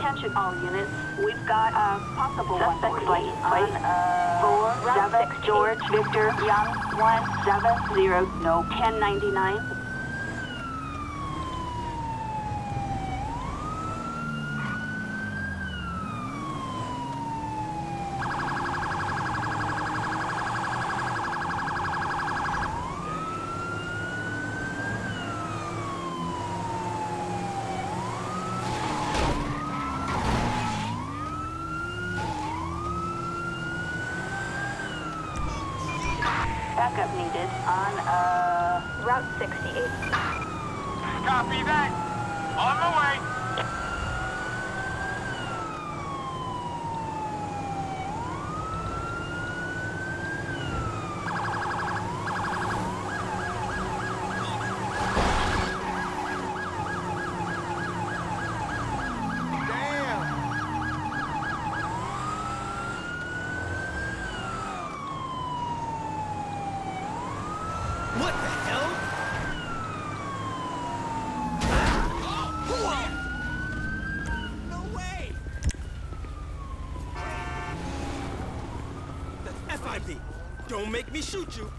Attention all units. We've got a possible suspect license plate on 47 George Victor Young 170 no 1099. Backup needed on Route 68. Copy that. On the way. What the hell? No way! That's FIB. Don't make me shoot you.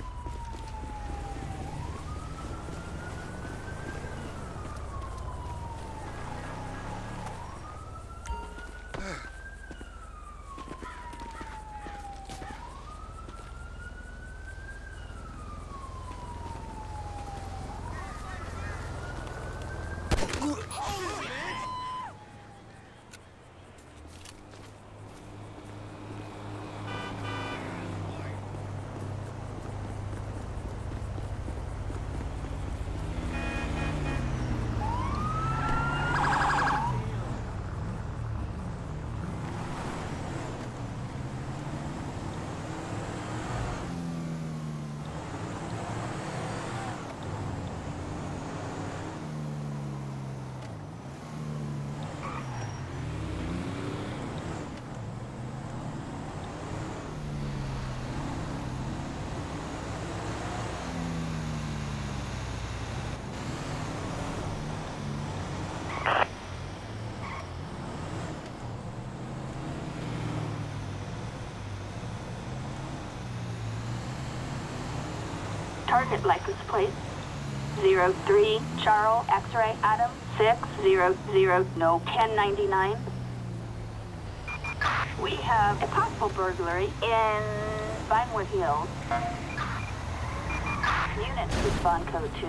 Target license plate 03 Charles X-ray Adam 600 no 1099. We have a possible burglary in Vinewood Hills. Units respond code 2.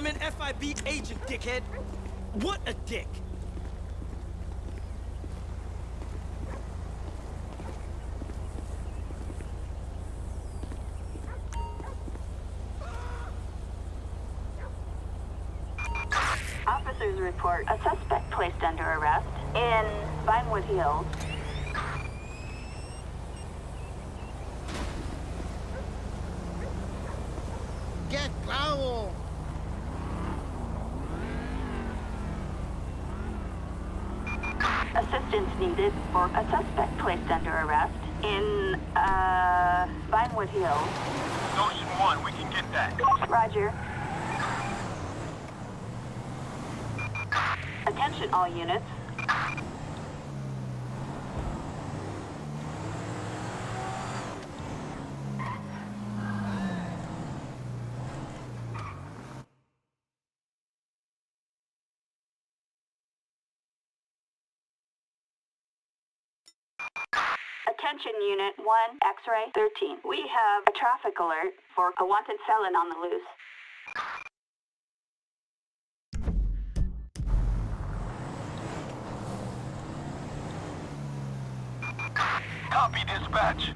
I'm an FIB agent, dickhead. What a dick. Officers report a suspect placed under arrest in Vinewood Hills. ¡Qué clavo! Assistance needed for a suspect placed under arrest in, Vinewood Hills. Ocean 1, we can get that. Roger. Attention all units. Attention Unit 1, X-Ray 13. We have a traffic alert for a wanted felon on the loose. Copy, dispatch.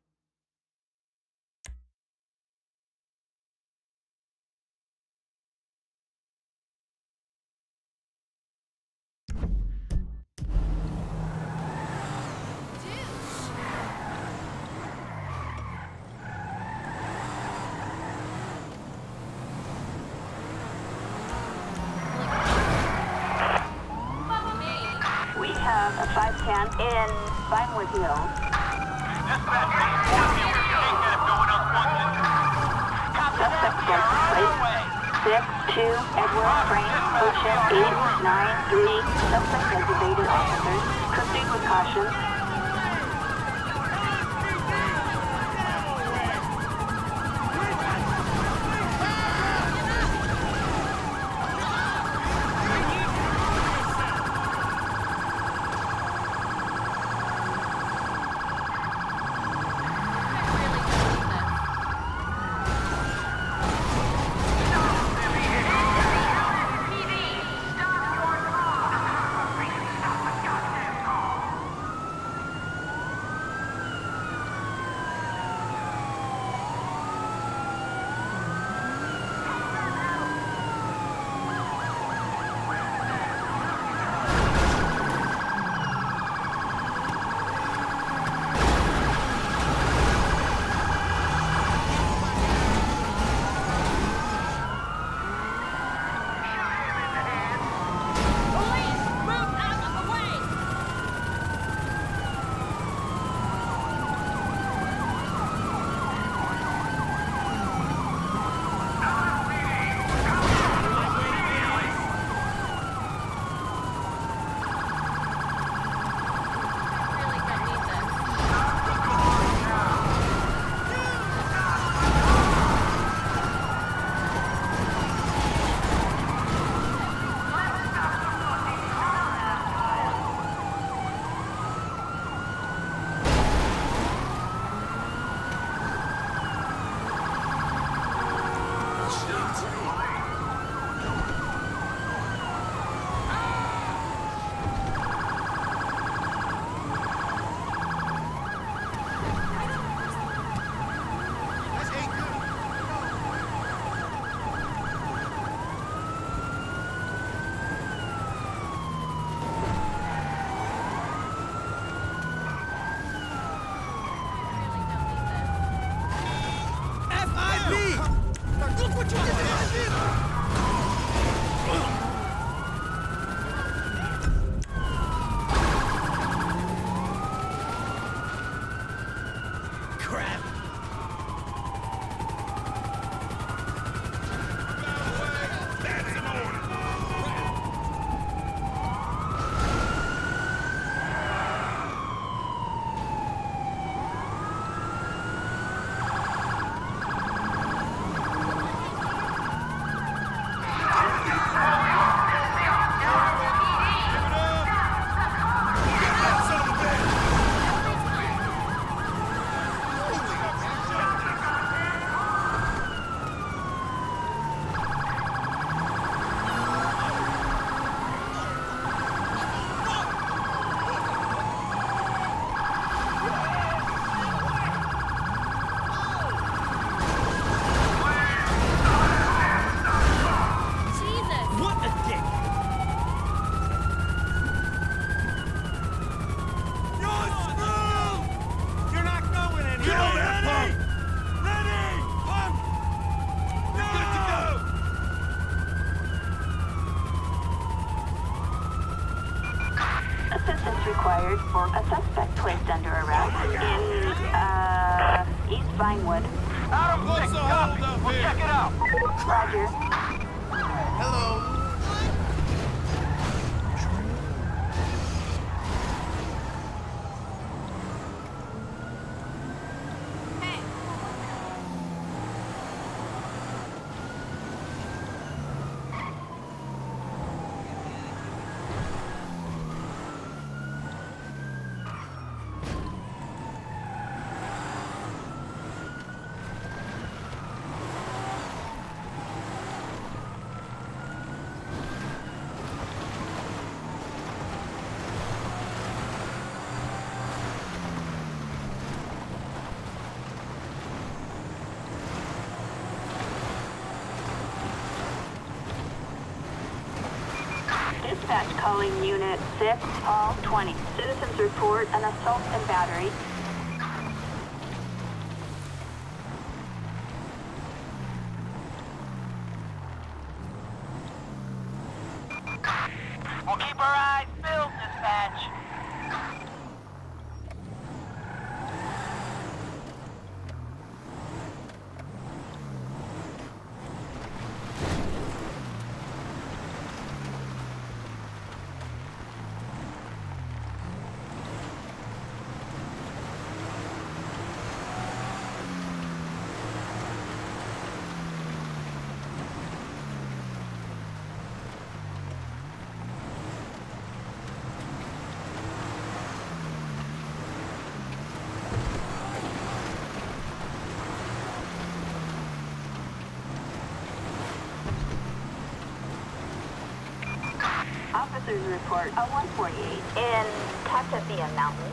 We have a 510 in Vinewood Hills. Dispatch, we can't get if no one else wants it. Copy Suspect that. license plate 62 Edward Frank Ocean 893. Suspect has evaded officers. Proceed with caution. required for a suspect placed under arrest in, East Vinewood. Adam 6, copy. We'll check it out. Roger. Hello. Dispatch calling Unit 6, Hall 20. Citizens report an assault and battery. We'll keep our eyes filled, dispatch. Officers report a 148 in Tatavia Mountains.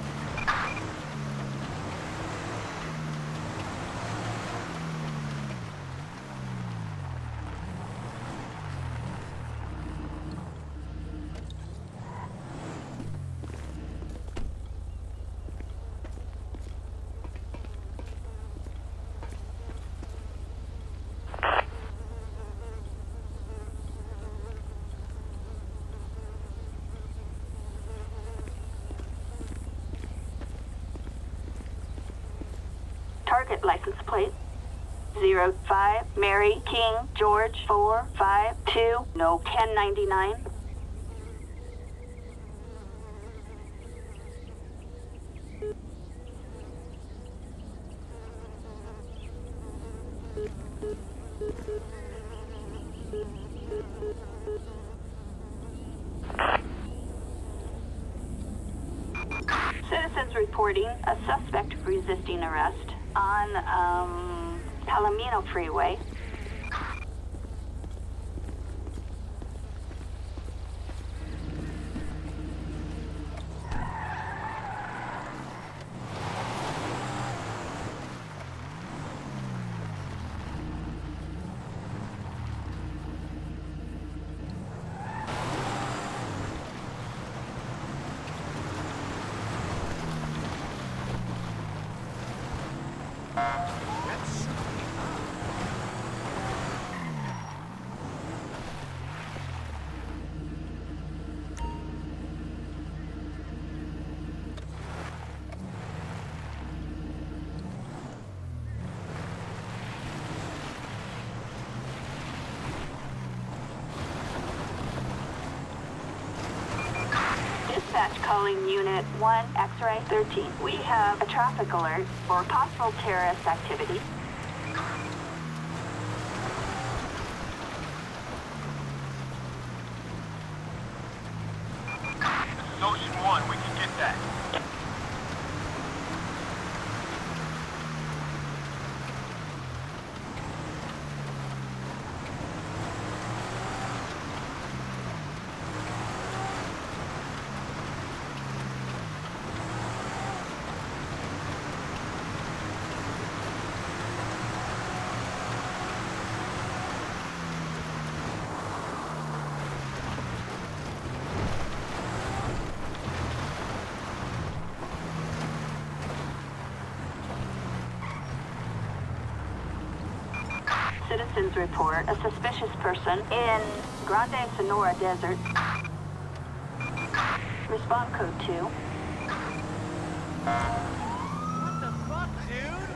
Target license plate 05 Mary King George 452 no 1099. Citizens reporting a suspect resisting arrest on Palomino Freeway. Dispatch calling Unit 1 X-Ray 13. We have a traffic alert for possible terrorist activity. This is Ocean 1, we can get that. Citizens report a suspicious person in Grande Sonora Desert. Respond code 2. What the fuck, dude?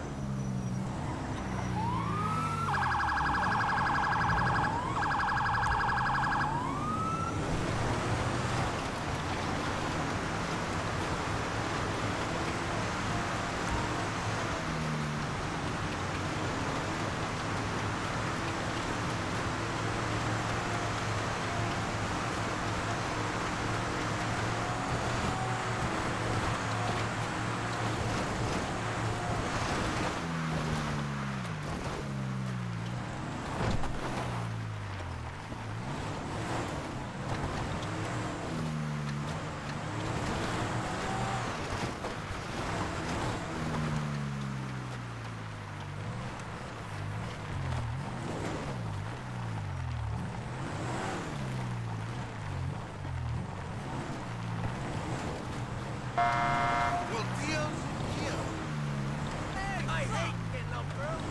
Well, Dios, Dio. I hate getting up early.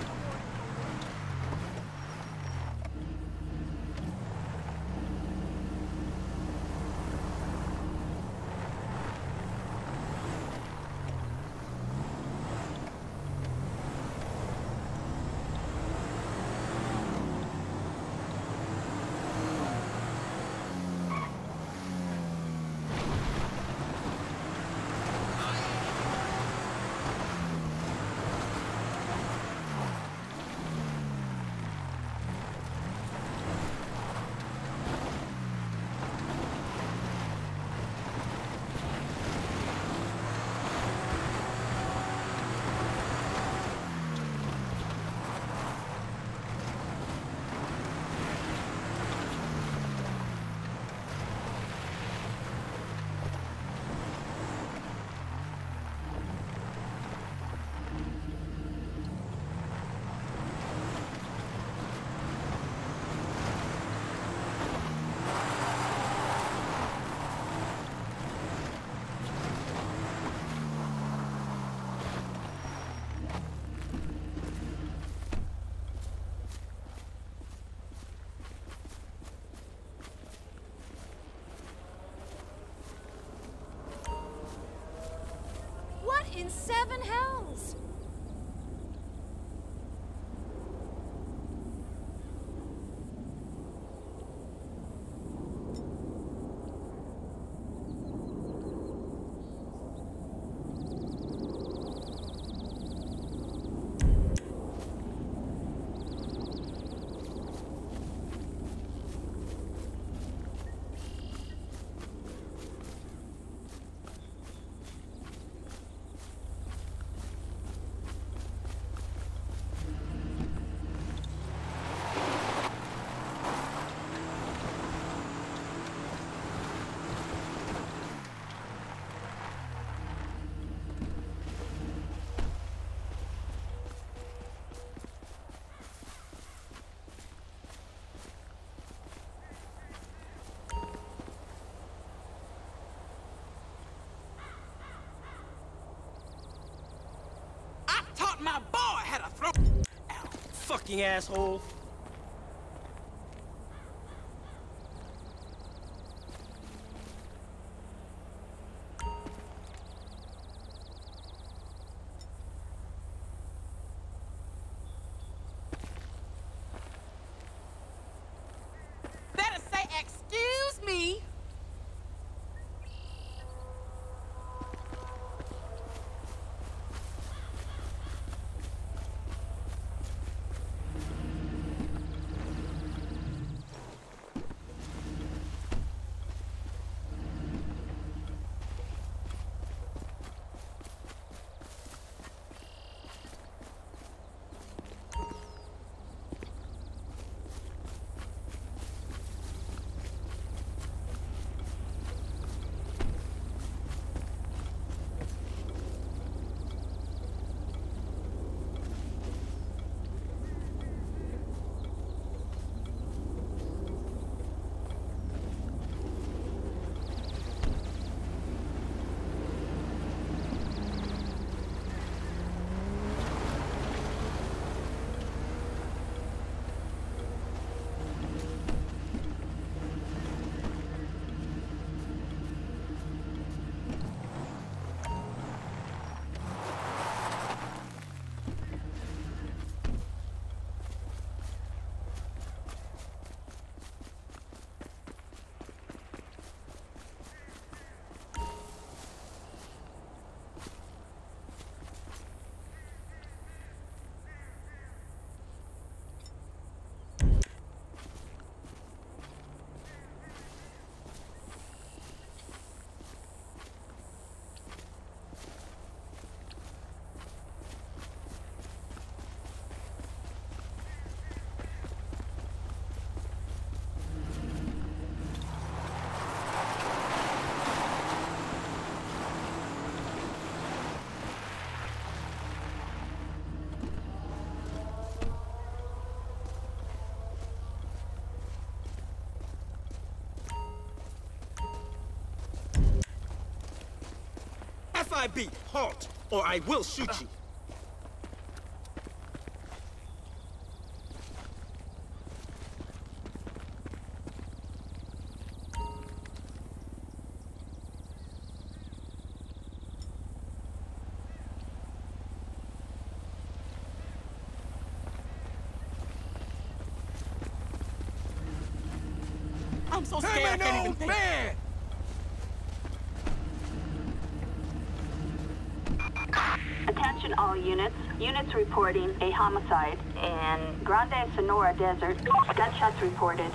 What in seven hells? Taught my boy how to throw. Ow, fucking asshole. Better say, excuse me. my beat. Halt, or I will shoot you. I'm so scared I can't even think. Man! Attention all units. Units reporting a homicide in Grande Sonora Desert. Gunshots reported.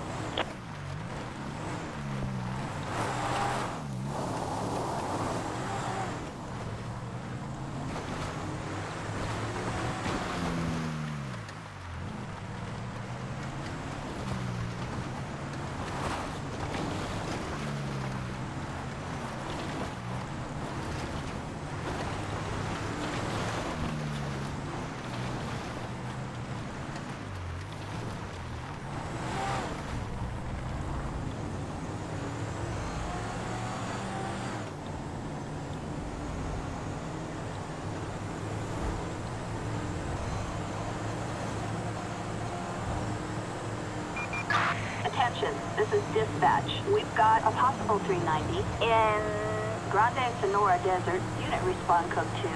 Attention, this is dispatch. We've got a possible 390 in Grande Sonora Desert. Unit respond code 2.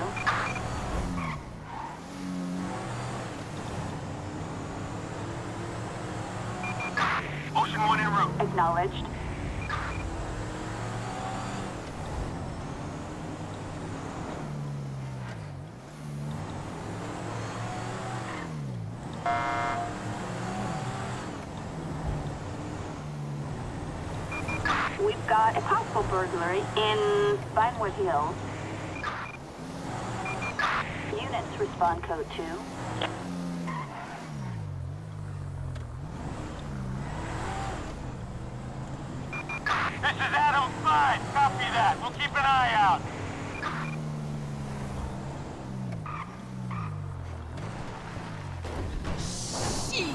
Ocean 1 en route. Acknowledged. We've got a possible burglary in Vinewood Hills. Units respond code 2. This is Adam 5. Copy that. We'll keep an eye out. Shit.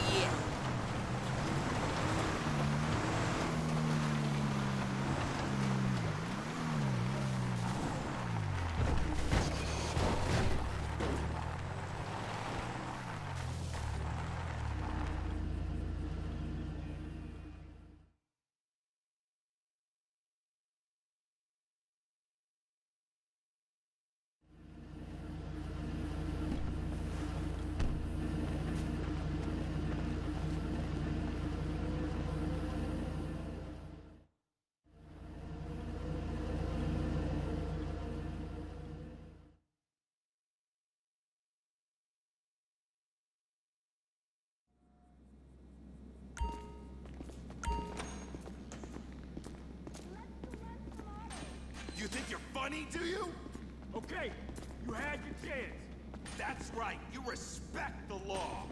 You think you're funny, do you? Okay, you had your chance. That's right, you respect the law.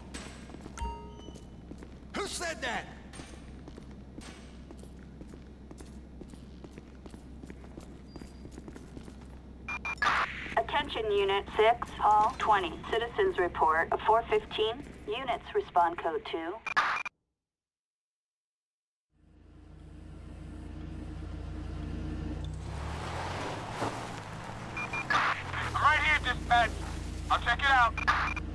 Who said that? Attention Unit 6, Hall 20. Citizens report of 415. Units respond code 2. I'm right here, dispatch. I'll check it out.